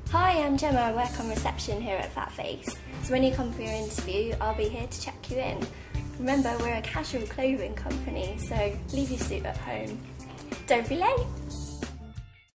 Hi, I'm Gemma. I work on reception here at Fat Face. So when you come for your interview, I'll be here to check you in. Remember, we're a casual clothing company, so leave your suit at home. Don't be late!